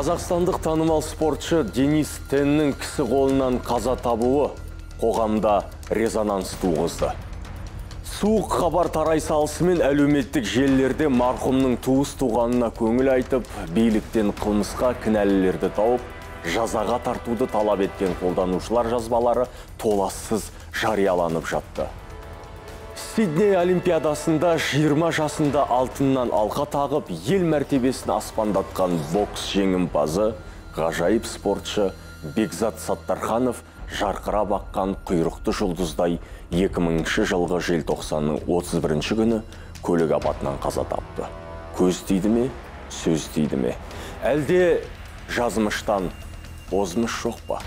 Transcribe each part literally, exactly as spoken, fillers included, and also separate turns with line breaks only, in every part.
Қазақстандық танымал спортшы Денис Теннің кісі қолынан қаза табуы қоғамда резонанс туғызды. Суық хабар тарай салысымен әлеуметтік желілерде марқұмның туыс туғанына көңіл айтып, биліктен қылмысқа кінәлілерді тауып, жазаға тартуды талап еткен қолданушылар жазбалары толассыз жарияланып жатты. Сидней Олимпиадасында жиырма жасында алтыннан алқа тағып, ел мәртебесін аспандатқан бокс жеңімпазы, ғажайып спортшы Бекзат Саттарханов жарқырап аққан құйрықты жұлдыздай екі мыңыншы жылғы желтоқсанның отыз бірінші күні көлік апатынан қаза тапты. Көз тиді ме, сөз тиді ме? Әлде жазмыштан озмыш жоқ па?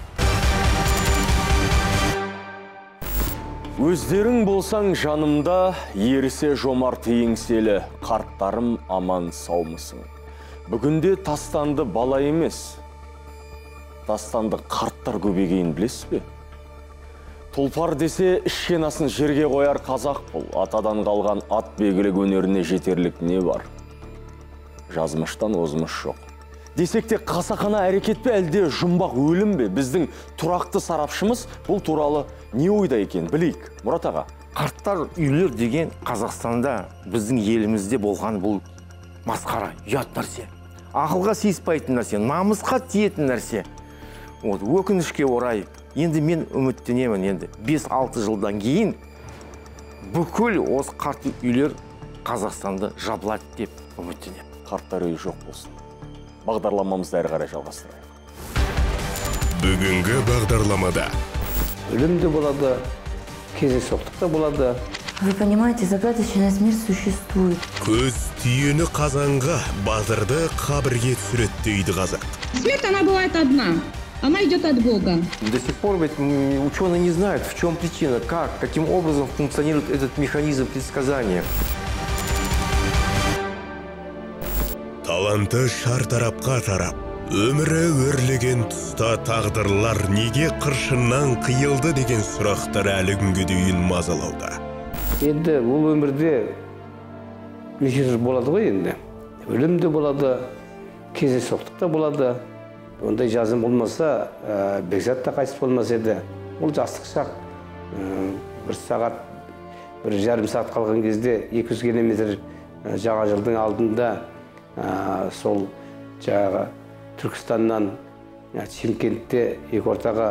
Өздерің болсаң жанымда, ерісе жомарт еңселі, қарттарым аман саумысың. Бүгінде тастанды бала емес, тастанды қарттар көбейгенін білесіз бе? Тұлпар десе ішкен асын жерге қояр қазақ бұл, атадан қалған ат бегілік өнеріне жетерлік не бар? Жазмыштан озмыш жоқ. Десек те қасақана әрекет пе, әлде жұмбақ өлім бе? Біздің тұрақты сарапшымыз бұл туралы не ойда екен білейік. Мұрат аға.
Қарттар үйлер деген Қазақстанда біздің елімізде болған бұл масқара, ұят нәрсе. Ақылға сыйыспайтын нәрсе, намысқа тиетін нәрсе. Вот, өкінішке орай, енді мен үміттенемін, енді бес алты жылдан кейін бүкіл осы қарт үйлер Қазақстанды жабылады деп үміттенемін.
Қарттар үйі жоқ болсын. Бағдарламамызды әрі қарай жалғастырайық.
Бүгінгі бағдарламада
өлім де болады, кездейсоқтық та болады.
Вы понимаете, загадочная смерть существует.
Көз түйені қазанға, батырды қабірге түсіреді дейді қазақ.
Смерть, она бывает одна. Она идет от Бога.
До сих пор ведь ученые не знают, в чем причина, как, каким образом функционирует этот механизм предсказания.
Таланты шар тарапқа тарап, өмірі өрлеген тұста тағдырлар неге қыршыннан қиылды деген сұрақтар әлі күнге дейін мазалауда.
Енді бұл өмірде неше түрлі болады ғой енді. Өлім де болады, кездейсоқтық та болады. Ондай жазым болмаса, Бекзат та қайтыс болмас еді. Ол жастық шақ. Бір сағат, бір жарым сағат қалған кезде екі жүз километр жаңа жылдың алдында сол жаңағы Түркістаннан Шымкентте екі ортаға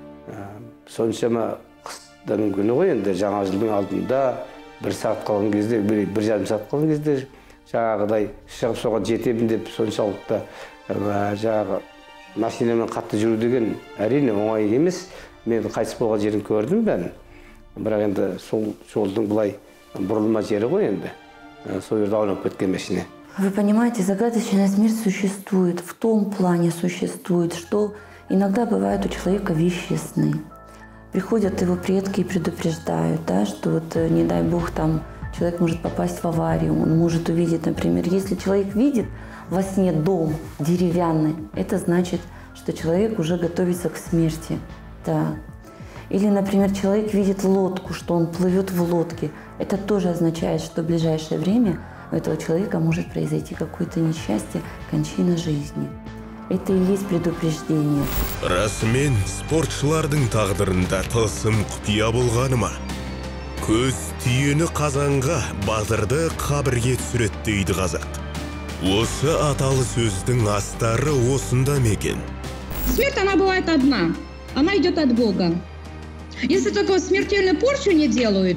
соншама қыстың күні ғой енді, жаңа жылдың алдында бір сағат қалған кезде, бір жарым сағат қалған кезде жаңағыдай шығып соған жетемін деп соншалықты жаңағы машинамен қатты жүру деген әрине оңай емес. Мен қайтыс болған жерін көрдім бән. Бірақ енді сол жолдың бұлай бұрылма жері ғой енді. Сол жерде аунап кеткен машина.
Вы понимаете, загадочная смерть существует, в том плане существует, что иногда бывают у человека вещи сны. Приходят его предки и предупреждают, да, что вот, не дай бог, там человек может попасть в аварию, он может увидеть, например, если человек видит во сне дом деревянный, это значит, что человек уже готовится к смерти. Да. Или, например, человек видит лодку, что он плывет в лодке, это тоже означает, что в ближайшее время у этого человека может произойти какое-то несчастье, кончина жизни. Это и есть предупреждение.
Расымен спортшылардың тағдырында тылсым құпия болғаны ма? Көз түйені қазанға, батырды қабірге түсіреді дейді қазақ. Осы аталы сөздің астары осында мекен.
Смерть, она бывает одна. Она идет от Бога. Если только смертельную порчу не делают,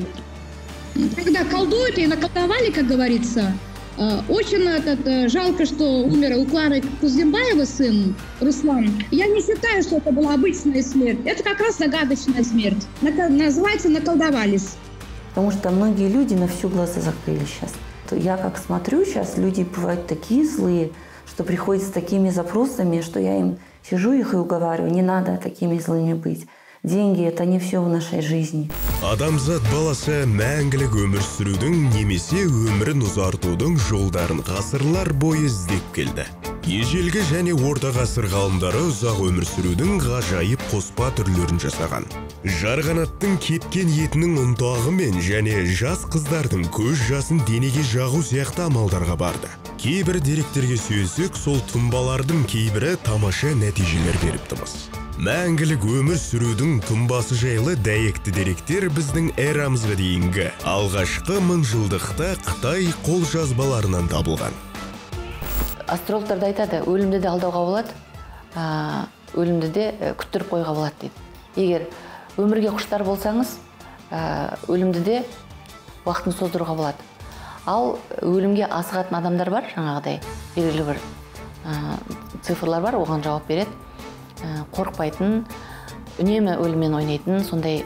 когда колдуют и наколдовали, как говорится, очень этот, жалко, что умер у Клары Кузембаева сын Руслан. Я не считаю, что это была обычная смерть. Это как раз загадочная смерть. Называется «наколдовались».
Потому что многие люди на всю глаза закрыли сейчас. Я как смотрю сейчас, люди бывают такие злые, что приходят с такими запросами, что я им сижу их и уговариваю, не надо такими злыми быть. Деньги – это не все в нашей жизни.
Адамзат баласы мәңгілік өмір сүрудің немесе өмірін ұзартудың жолдарын ғасырлар бойы іздеп келді. Ежелгі және орта ғасыр ғалымдары ұзақ өмір сүрудің ғажайып қоспа түрлерін жасаған. Жарғанаттың кепкен етінің ұнтағымен және жас қыздардың көз жасын денеге жағу сияқты амалдарға барды. Кейбір деректерге сүйенсек, сол тұнбалардың кейбірі тамаша нәтижелер беріптіміз. Мәңгілік өмір сүрудің тұнбасы жайлы дәйекті деректер біздің эрамызға дейінгі алғашқы мыңжылдықта Қытай қолжазбаларынан табылған.
Астрологтар да айтады, өлімді де алдауға болады, өлімді де күттіріп қойға болады дейді. Егер өмірге құштар болсаңыз, өлімді де уақытын создыруға болады. Ал өлімге асығатын адамдар бар, жаңағыдай белгілі бір цифрлар бар, оған жауап береді. Қорқпайтын, үнемі өліммен ойнайтын, сондай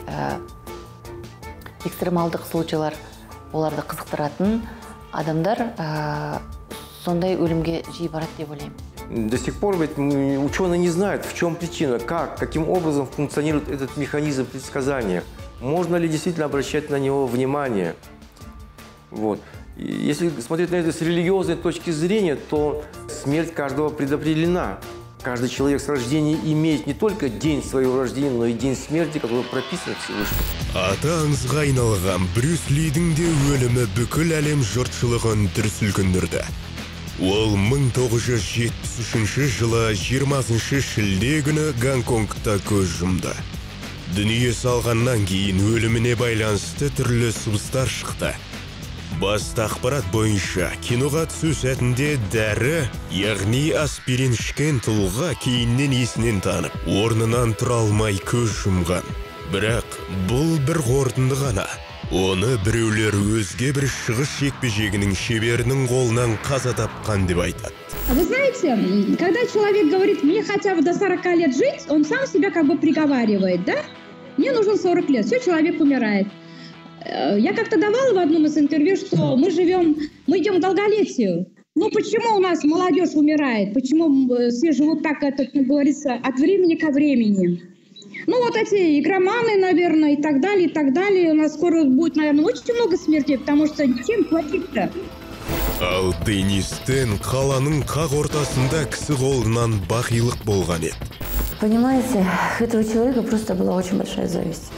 экстремалдық случайлар оларды қызықтыратын адамдар сондай өлімге жиі барады деп ойлаймын.
До сих пор ведь ученые не знают, в чем причина, как, каким образом функционирует этот механизм предсказания. Можно ли действительно обращать на него внимание? Вот. Если смотреть на это с религиозной точки зрения, то смерть каждого предопределена. Каждый человек с рождения имеет не только день своего рождения, но и день смерти, который прописан Всевышним.
Аты аңызға айналған Брюс Лидің де өлімі бүкіл әлем жұртшылығын дүр сілкіндірді. Ол мың тоғыз жүз жетпіс үшінші жылы жиырмасыншы шілде күні Гонконгта көз жұмды. Дүние салғаннан кейін өліміне байланысты түрлі сыбыстар шықты. Басты ақпарат бойынша киноға түсу сәтінде дәрі, яғни аспирин ішкен тұлға кейіннен есінен танып, орнынан тұра алмай көз жұмған. Бірақ бұл бір қорытынды ғана. Оны біреулер өзге бір шығыс жекпе-жегінің шеберінің қолынан қаза тапқан деп айтады.
Вы знаете, когда человек говорит, мне хотя бы до сорока лет жить, он сам себя как бы приговаривает, да? Мне нужно сорок лет, все, человек умирает. Я как-то давала в одном из интервью, что мы живем, мы идем к долголетию. Ну почему у нас молодежь умирает? Почему все живут так, это, как говорится, от времени ко времени? Ну вот эти игроманы, наверное, и так далее, и так далее. У нас скоро будет, наверное, очень много смертей, потому что чем платить-то?
Ал Денис Тен қаланың қақ ортасында кісі қолынан бақилық болған еді.
Понимаете, этого человека просто была очень большая зависть.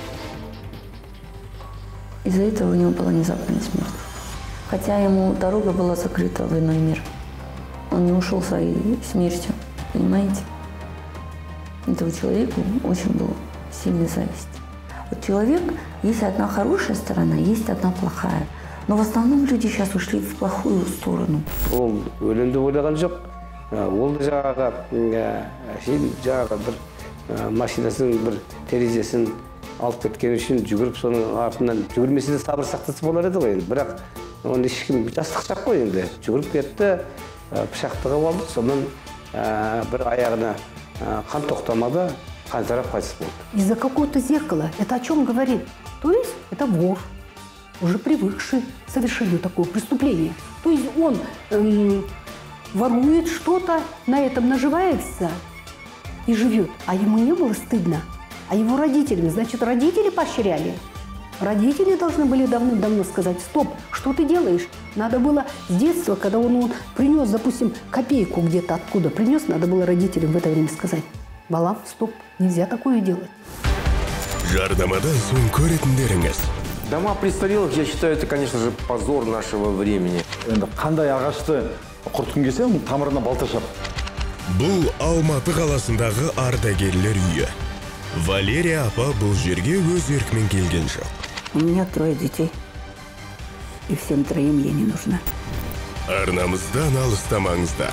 Из-за этого у него была внезапная смерть. Хотя ему дорога была закрыта в иной мир. Он не ушел своей смертью, понимаете? Этого человеку очень была сильная зависть. Вот человек, есть одна хорошая сторона, есть одна плохая. Но в основном люди сейчас ушли в плохую сторону.
Ол өлімді ойлаған жоқ. Ол жаңағы жаңағы бір машинасын, бір терезесін алып кеткен үшін жүгіріп соның артынан жүгірмесе де сабыр сақтатса болар еді ғой енді. Бірақ оны ешкім жастық шақ қой енді. Жүгіріп кетті, пышақты қылып алды, сонан бір аяғына қан тоқтамады, қансырап қайтыс болды.
Из-за какого-то зеркала. Это о чем говорит? То есть это вор, уже привыкший к совершению такого преступления. То есть он эм, ворует что-то, на этом наживается и живет. А ему не было стыдно. А его родителям, значит, родители поощряли. Родители должны были давно-давно сказать: стоп, что ты делаешь? Надо было с детства, когда он, он принес, допустим, копейку где-то откуда принес, надо было родителям в это время сказать: балам, стоп, нельзя такое делать.
Жарнамадан соң көретіндеріңіз.
Дома престарелых, я считаю, это, конечно же, позор нашего времени.
Енді қандай ағашты құртқың келсе, тамырына балта шап.
Бұл Алматы қаласындағы ардагерлер үйі. Валерия апа бұл жерге өз еркімен келген жоқ.
У меня трое детей, и всем троим я не нужна.
Арнамыздан алыстамаңыздар.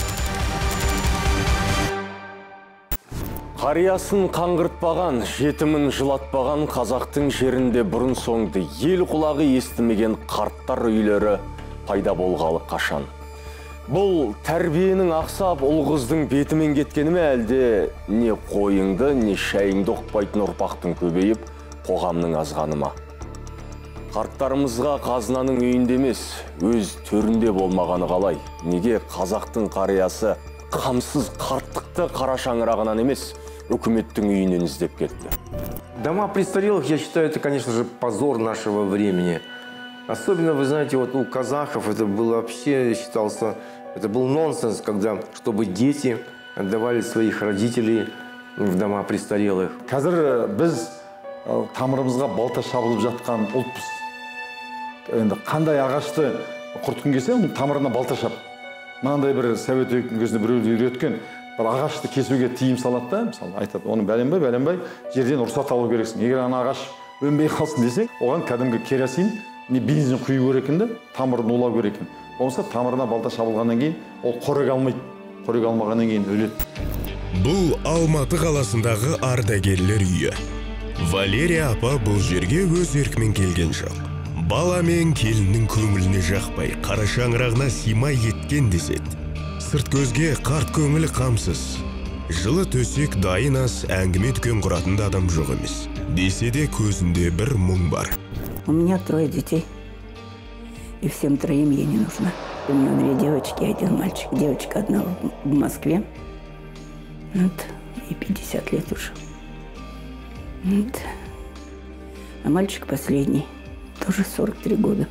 Қариясын қаңғыртпаған, жетімін жылатпаған қазақтың жерінде бұрын соңды ел құлағы естімеген қарттар үйлері пайда болғалы қашан. Бұл тәрбиенің ақсап ұл қыздың бетімен кеткені ме, әлде не қойыңды, не шайыңды ұқпайтын ұрпақтың көбейіп, қоғамның азғаны ма? Қарттарымызға қазынаның үйінде емес, өз төрінде болмағаны қалай? Неге қазақтың қариясы қамсыз қарттықты қара шаңырағынан емес, үкіметтің үйінен іздеп кетті?
Дома престарелых, я считаю, это, конечно же, позор нашего времени. Особенно, вы знаете, вот у казахов это было вообще, считался, это был нонсенс, когда, чтобы дети отдавали своих родителей в дома престарелых.
Қазір біз тамырымызға балта шабылып жатқан ұлтпыз. Енді қандай ағашты құртқың келсе, тамырына балта шап. мынандай бір совет үкіметінің кезінде біреуді үйреткен, бір ағашты кесуге тыйым салады да, мысалы айтады, оны бәленбай бәленбай жерден рұқсат алу керексің. Егер ана ағаш өнбей қалсын десең, оған кәдімгі керосин не бензин құю керек екен, тамырын улау керек екен. Болмаса тамырына балта шабылғаннан кейін ол қорек алмайды. Қорек алмағаннан кейін өледі.
Бұл Алматы қаласындағы ардагерлер үйі. Валерия апа бұл жерге өз еркімен келген жоқ. Бала мен келіннің көңіліне жақпай, қара шаңырағына симай еткен деседі. Сырт көзге қарт көңілі қамсыз. Жылы төсек дайын ас, әңгіме дүкен құратын да адам жоқ емес. Десе де көзінде бір мұң бар.
У меня трое детей. И всем троим я не нужна. У меня две девочки и один мальчик. Девочка одна в Москве. Вот. И пятьдесят лет уже. Вот. А мальчик последний. Тоже сорок три года.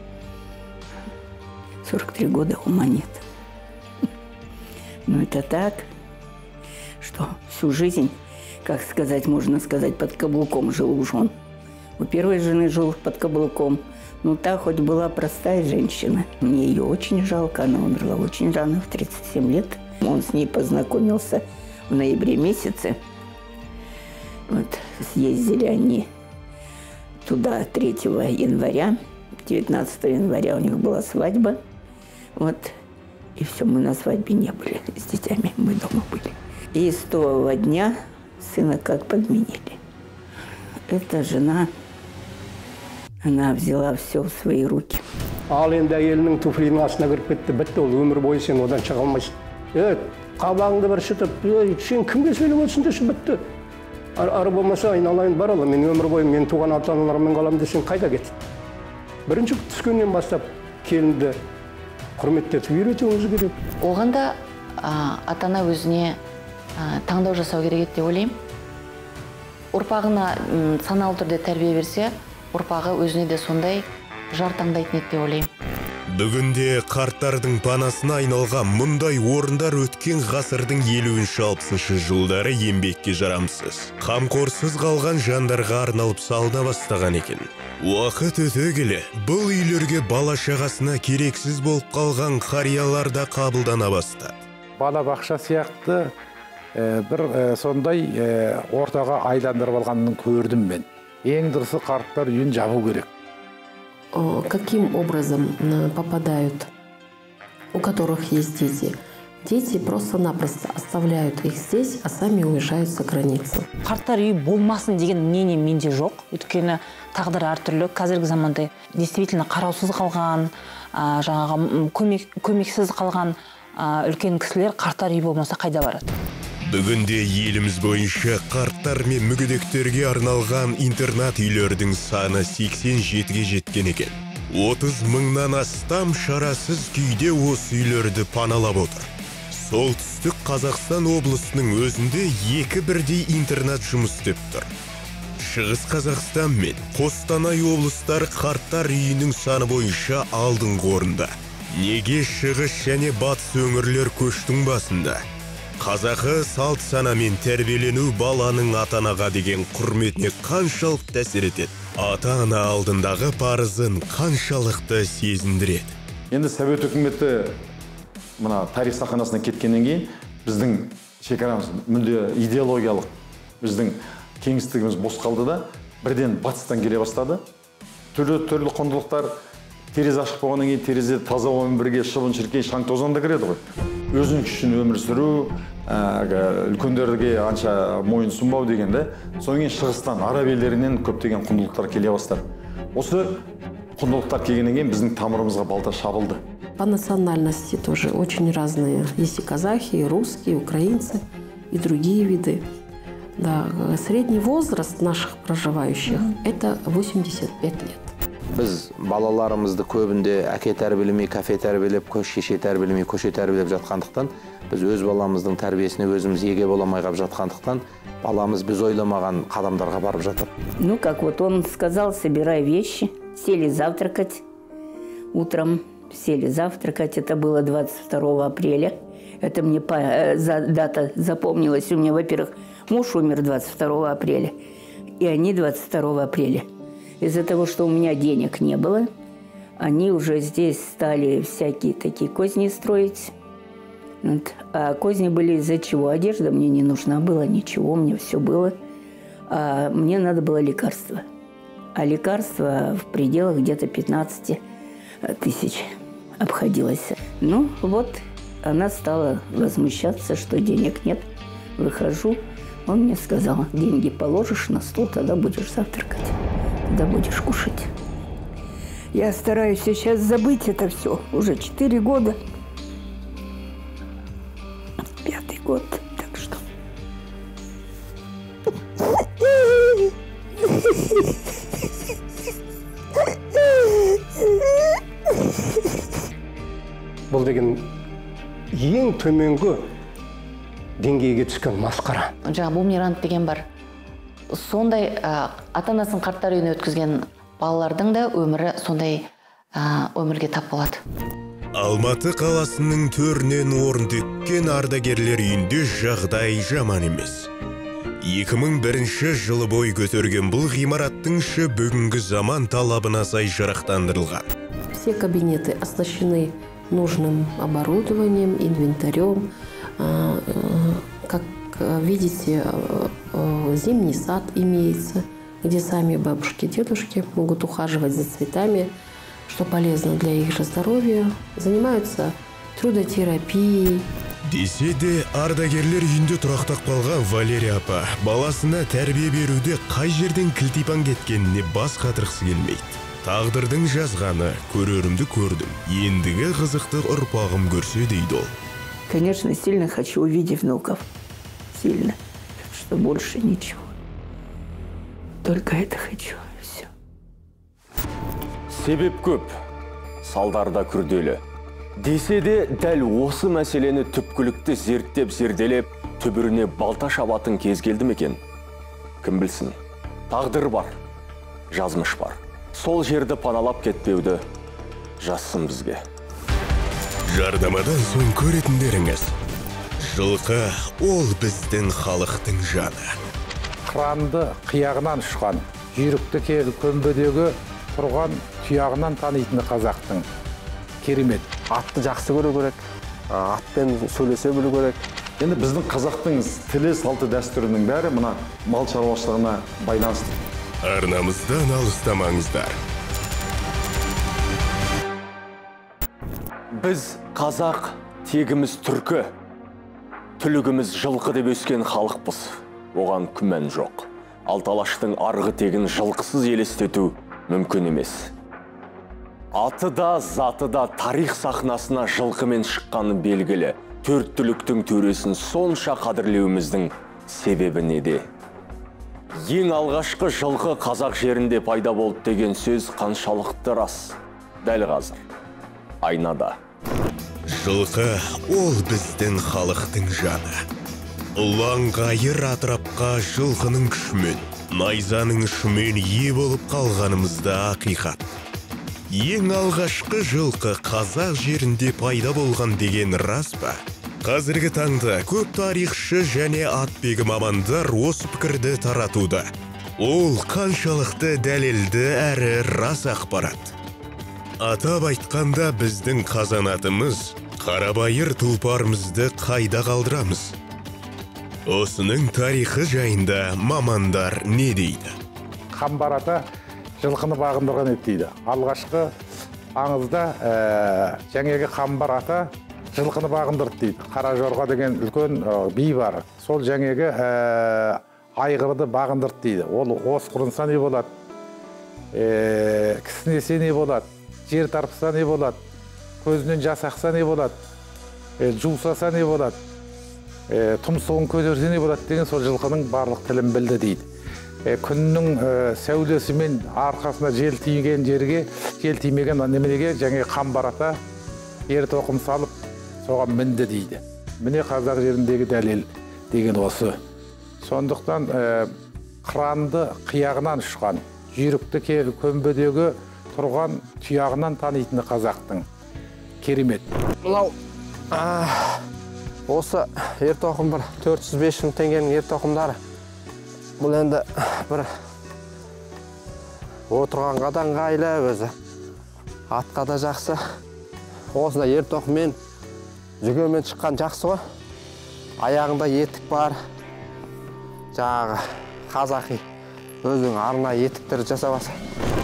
сорок три года ума нет. Но это так, что всю жизнь, как сказать, можно сказать, под каблуком жил уж он. У первой жены жил под каблуком. Ну, та хоть была простая женщина. Мне ее очень жалко. Она умерла очень рано, в тридцать семь лет. Он с ней познакомился в ноябре месяце. Вот, съездили они туда третьего января. девятнадцатого января у них была свадьба. Вот. И все, мы на свадьбе не были с детьми, мы дома были. И с того дня сына как подменили. Эта жена, она взяла все в свои руки.
Ал енді әйелінің туфлиінің астына кіріп кетті, бітті, ол өмір бойы сен одан шыға алмайсың. Е, қабағыңды бір шытып, сен кімге сөйлеп отырсың десе бітті. Ары болмаса айналайын бар ала, мен өмір бойы мен туған ата-аналарыммен қаламын десең қайда кетті. Бірінші түскеннен бастап келінді құрметтетіп үйретуіңіз керек.
Оған да ата-ана өзіне таңдау жасау керек еді деп ойлаймын. Ұрпағына саналы түрде тәрбие берсе, ұрпағы өзіне де сондай жар таңдайтын еді деп ойлаймын.
Бүгінде қарттардың панасына айналған мұндай орындар өткен ғасырдың елуінші алпысыншы жылдары еңбекке жарамсыз, қамқорсыз қалған жандарға арналып салына бастаған екен. Уақыт өте келе, бұл үйлерге бала шағасына керексіз болып қалған қариялар да қабылдана бастады.
Бала бақша сияқты бір сондай ортаға айландырып алғанын көрдім мен. Ең дұрысы қарттар үйін жабу керек.
Каким образом попадают, у которых есть дети? Дети просто-напросто оставляют их здесь, а сами уезжают за границу.
Қарттар үй болмасын деген мнение менде жоқ. Өйткені тағдыр әртүрлі. Қазіргі заманда действительно қараусыз қалған, жаңағы көмексіз қалған үлкен кісілер қарттар үй болмаса қайда барады?
Бүгінде еліміз бойынша қарттар мен мүгедектерге арналған интернат үйлердің саны сексен жетіге жеткен екен. отыз мыңнан астам шарасыз күйде осы үйлерді паналап отыр. Солтүстік Қазақстан облысының өзінде екі бірдей интернат жұмыс істеп тұр. Шығыс Қазақстан мен Қостанай облыстары қарттар үйінің саны бойынша алдыңғы орында. Неге шығыс және батыс өңірлер көштің басында? Қазақы салт санамен тәрбиелену баланың ата-анаға деген құрметіне қаншалықты әсер етеді? Ата-ана алдындағы парызын қаншалықты сезіндіреді?
Енді совет үкіметі мына тарих сахнасына кеткеннен кейін біздің шекарамыз мүлде идеологиялық, біздің кеңістігіміз бос қалды да, бірден батыстан келе бастады. Түрлі түрлі құндылықтар терезе ашық болғаннан кейін терезе таза ауамен бірге шыбын шіркей шаң тозан да кіреді ғой. Өзің үшін өмір сүру, үлкендерге анша мойын сұнбау деген де, содан кейін шығыстан, араб елдерінен көптеген құндылықтар келе бастады. Осы құндылықтар келгеннен кейін біздің тамырымызға балта шабылды.
По национальности тоже очень разные. Есть и казахи, и русские, и украинцы, и другие виды. Да, средний возраст наших проживающих – это восемьдесят пять лет.
Біз балаларымызды көбінде әке тәрбиелемей, кафе тәрбиелеп, шеше тәрбиелемей, көше тәрбиелеп жатқандықтан, біз өз баламыздың тәрбиесіне өзіміз еге боламай қалып жатқандықтан, баламыз біз ойламаған қадамдарға барып жатыр.
Ну, как вот он сказал, собирай вещи, сели завтракать утром, сели завтракать, это было двадцать второго апреля. Это мне дата запомнилась. У меня, во-первых, муж умер двадцать второго апреля, и они двадцать второго апреля. Из-за того, что у меня денег не было, они уже здесь стали всякие такие козни строить. Вот. А козни были из-за чего? Одежда мне не нужна была, ничего, мне все было. А мне надо было лекарство. А лекарство в пределах где-то пятнадцати тысяч обходилось. Ну, вот она стала возмущаться, что денег нет. Выхожу, он мне сказал, деньги положишь на стол, тогда будешь завтракать, тогда будешь кушать. Я стараюсь сейчас забыть это все. Уже четыре года. Пятый год, так что...
Бұл деген ең төменгі деңгейге түскен масқара.
Жаңа бумеранг деген бар. Сондай ата-анасын қарттар үйіне өткізген балалардың да өмірі сондай өмірге тап болады.
Алматы қаласының төрінен орын тепкен ардагерлер үйінде жағдай жаман емес. екі мың бірінші жылы бой көтерген бұл ғимараттың іші бүгінгі заман талабына сай жарақтандырылған.
Все кабинеты оснащены нужным оборудованием, инвентарем. Как видите, зимний сад имеется, где сами бабушки и дедушки могут ухаживать за цветами, что полезно для их же здоровья. Занимаются трудотерапией.
Десе де ардагерлер үйінде тұрақтап қалған Валерия апа баласына тәрбие беруде қай жерден кілтипан кеткеніне бас қатырғысы келмейді. Тағдырдың жазғаны, көрерімді көрдім, ендігі қызықты ұрпағым көрсе дейді ол.
Конечно, сильно хочу увидеть внуков. Сильно. Что больше ничего. Только это хочу. Все.
Себеп көп, салдарда күрделі. Десе де дәл осы мәселені түпкілікті зерттеп зерделеп, түбіріне балта шабатын кез келді мекен? Кім білсін? Тағдыр бар, жазмыш бар. Сол жерді паналап кетпеуді жазсын бізге.
Жардамадан соң көретіндеріңіз. Жылқы ол біздің халықтың жаны.
Қыранды қияғынан ұшқан, жүйрікті көмбедегі тұрған тұяғынан танитыны қазақтың. Керемет.
Атты жақсы көру керек, атпен сөйлесе білу керек.
Енді біздің қазақтың тілі, салты, дәстүрінің бәрі мына мал шаруашылығына байланысты.
Арнамыздан алыстамаңыздар.
Біз қазақ, тегіміз түркі, түлігіміз жылқы деп өскен халықпыз. Оған күмән жоқ. Алталаштың арғы тегін жылқысыз елестету мүмкін емес. Аты да, заты да тарих сахнасына жылқымен шыққаны белгілі. Төрт түліктің төресін сонша қадірлеуіміздің себебі неде? Ең алғашқы жылқы қазақ жерінде пайда болды деген сөз қаншалықты рас? Дәл қазір. Айнада.
Жылқы ол біздің халықтың жаны. Ұлан ғайыр атырапқа жылқының күшімен, найзаның ұшымен ие болып қалғанымызда ақиқат. Ең алғашқы жылқы қазақ жерінде пайда болған деген рас па? Қазіргі таңда көп тарихшы және атбегі мамандар осы пікірді таратуда. Ол қаншалықты дәлелді әрі рас ақпарат. Атап айтқанда біздің қазанатымыз, қарабайыр тұлпарымызды қайда қалдырамыз? Осының тарихы жайында мамандар не дейді?
Қамбар ата жылқыны бағындырған еді дейді. Алғашқы аңызда жаңағы Қамбар ата жылқыны бағындырды дейді. Қара жорға деген үлкен би бар. Сол жаңағы айғырды бағындырды дейді. Ол осқырынса не болады? Кісінесе не болады? Жер тарпыса не болады? Көзінен жас ақса не болады? Жусаса не болады? Тұмсығын көтерсе не болады деген сол жылқының барлық тілін білді дейді. Күннің сәулесімен арқасына жел тиген жерге, жел тимеген неменеге жаңа Қамбар ата ер тоқым салып, соған мінді дейді. Міне қазақ жеріндегі дәлел деген осы. Сондықтан қыранды қияғынан ұшқан, жүйрікті көмбедегі тұрған тұяғынан танитыны қазақтың. Керемет.
Мынау осы ер тоқым бір төрт жүз бес мың теңгенің ер тоқымдары. Бұл енді бір отырғанға да ыңғайлы өзі. Атқа да жақсы. Осында ер тоқыммен жүгермен шыққан жақсы ғой. Аяғында етік бар. Жаңағы қазақи өзінің арнайы етіктер жасап алса.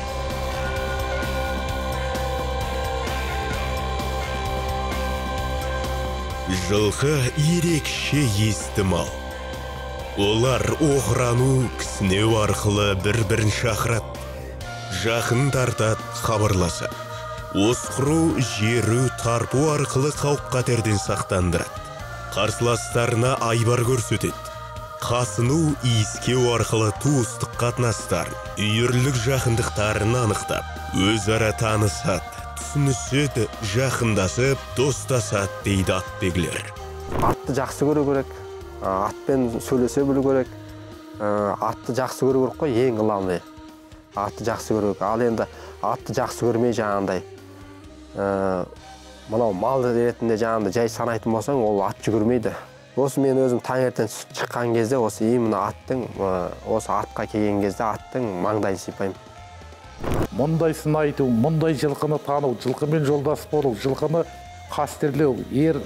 Жылқы ерекше есті мал. Олар оғрану, кісінеу арқылы бір-бірін шақырады. Жақын тартады, хабарласады. Осқыру, жеру, тарпу арқылы қауіп-қатерден сақтандырады. Қарсыластарына айбар көрсетеді. Қасыну, иіскеу арқылы туыстық қатынастарын, үйірлік жақындықтарын анықтап, өзара танысады, түсініседі, жақындасып, достасады дейді атбегілер.
Атты жақсы көру керек, атпен сөйлесе білу керек, атты жақсы көру керек қой, ең главный. Атты жақсы көру керек. Ал енді атты жақсы көрмей жаңағындай, мынау мал ретінде жаңағындай жай санайтын болсаң, ол ат жүгірмейді. Осы мен өзім таңертең шыққан кезде, осы именно аттың, осы атқа келген кезде аттың маңдайын сипаймын.
Мұндай сын айту, мұндай жылқыны тану, жылқымен жолдас болу, жылқыны қастерлеу, ер,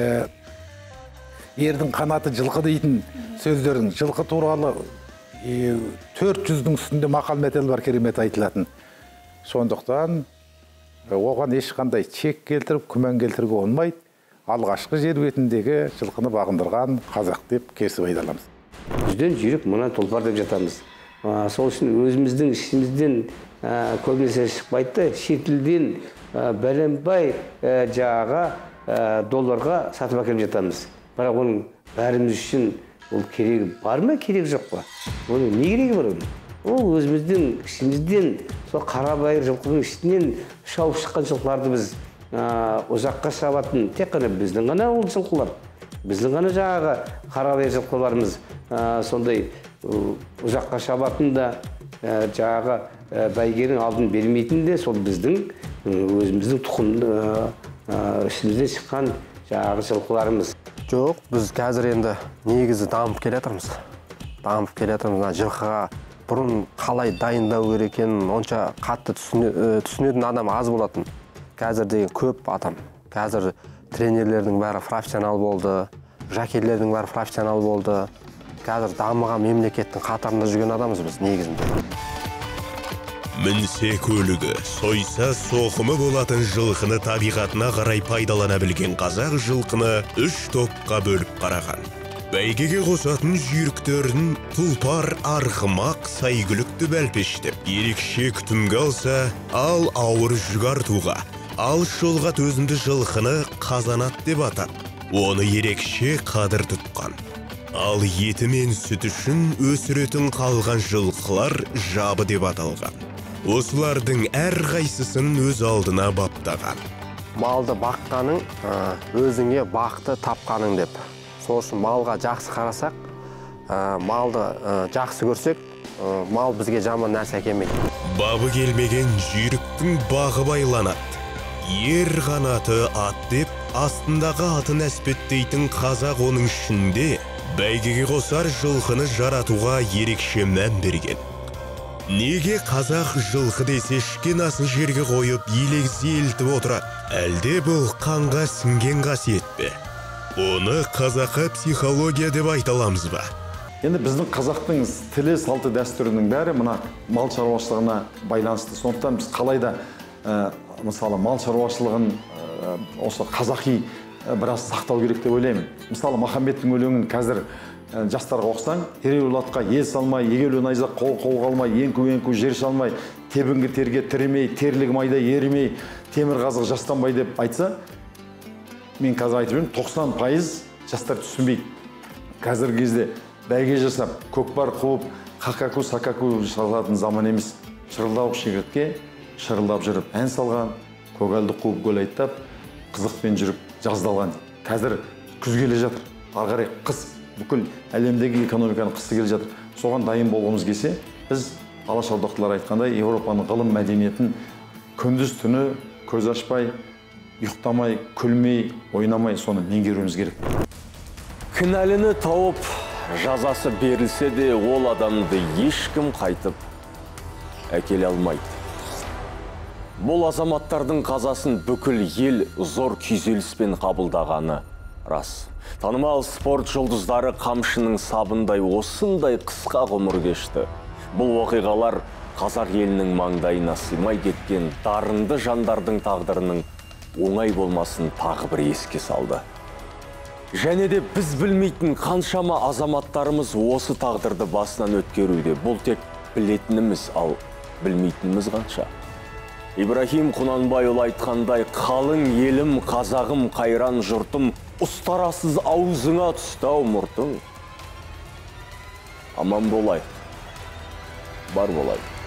ердің қанаты жылқы дейтін сөздердің, жылқы туралы төрт жүздің үстінде мақал мәтел бар, керемет айтылатын. Сондықтан оған ешқандай чек келтіріп, күмән келтіруге болмайды. Алғашқы жер бетіндегі жылқыны бағындырған қазақ деп кесіп айдаламыз.
Жүзден жүйрік мұнан тұлпар деп жатамыз. Сол үшін өзіміздің ішімізден көбінесе шықпайды, шетелден бәленбай жағаға долларға сатып әкеліп жатамыз. Бірақ оның бәріміз үшін ол керегі бар ма, керегі жоқ па? Оның не керегі бар оның? Ол өзіміздің ішімізден, сол қарабайыр жылқының ішінен шауып шыққан жылқыларды біз ұзаққа шабатын, тек қана біздің ғана ол жылқылар. Біздің ғана жаңағы қарабайыр жылқыларымыз сондай ұзаққа шабатын да, жаңағы бәйгенің алдын бермейтін де сол біздің өзіміздің тұқымды ішімізден шыққан жаңағы жылқыларымыз.
Жоқ, біз қазір енді негізі дамып келе жатырмыз. Дамып келе жатырмыз. Жылқыға бұрын қалай дайындау керек екенін онша қатты түсінетін адам аз болатын. Қазір деген көп адам. Қазір тренерлердің бәрі профессионал болды, жакейлердің бәрі профессионал болды. Қазір дамыған мемлекеттің қатарында жүрген адамыз біз негізінде.
Мінсе көлігі, сойса соқымы болатын жылқыны табиғатына қарай пайдалана білген қазақ жылқыны үш топқа бөліп қараған. Бәйгеге қосатын жүйріктерін тұлпар, арғымақ, сайгүлікті бәлпештеп, ерекше күтімге алса, ал ауыр жүк артуға, ал жолға төзімді жылқыны қазанат деп атап, оны ерекше қадір тұтқан. Ал еті мен сүт үшін өсіретін қалған жылқылар жабы деп аталған. Осылардың әр қайсысын өз алдына баптаған.
Малды баққаның өзіңе бақты тапқаның деп. Сол үшін малға жақсы қарасақ, малды жақсы көрсек, мал бізге жаман нәрсе әкелмейді.
Бабы келмеген жүйріктің бағы байланады. Ер қанаты ат деп, астындағы атын әспеттейтін қазақ оның ішінде бәйгеге қосар жылқыны жаратуға ерекше мән берген. Неге қазақ жылқы десе ішкен асын жерге қойып елегзе елтіп отырады? Әлде бұл қанға сіңген қасиет пе? Оны қазақы психология деп айталамыз ба?
Енді біздің қазақтың тілі, салты, дәстүрінің бәрі мына мал шаруашылығына байланысты. Сондықтан біз қалайда мысалы мал шаруашылығын осы қазақи біраз сақтау керек деп ойлаймын. Мысалы Махамбеттің өлеңін қазір жастарға оқысаң, ереуіл атқа ел салмай, егеулі найзақ қол қол қалмай, енку-енку жер шалмай, тебінгі терге тірімей, терлігі майда ерімей, темір қазық жастанбай деп айтса, мен қазір айтып жүрмін, тоқсан пайыз жастар түсінбейді. Қазіргі кезде бәйге жасап, көкпар қуып, қақаку, сакаку шалатын заман емес. Шырылдауық шегіртке шырылдап жүріп, ән салған, көгалды қуып гөл айттап, қызықпен жүріп жаздалған. Қазір күз келе жатыр, ары қарай қыс, бүкіл әлемдегі экономиканы қысы келе жатыр. Соған дайын болғымыз келсе, біз алашордақтылар айтқандай Еуропаның ғылым мәдениетін күндіз түні көз ашпай, ұйықтамай, күлмей, ойнамай соны меңгеруіміз керек.
Кінәліні тауып, жазасы берілсе де, ол адамды ешкім қайтып әкеле алмайды. Бұл азаматтардың қазасын бүкіл ел зор күйзеліспен қабылдағаны рас. Танымал спорт жұлдыздары қамшының сабындай осындай қысқа ғұмыр кешті. Бұл оқиғалар қазақ елінің маңдайына сыймай кеткен дарынды жандардың тағдырының оңай болмасын тағы бір еске салды. Және де біз білмейтін қаншама азаматтарымыз осы тағдырды басынан өткеруде. Бұл тек білетініміз, ал білмейтініміз қанша. Ибрахим Құнанбайұлы айтқандай, қалың елім, қазағым, қайран жұртым, ұстарасыз аузыңа түстау мұртың. Аман болайық, бар болайық.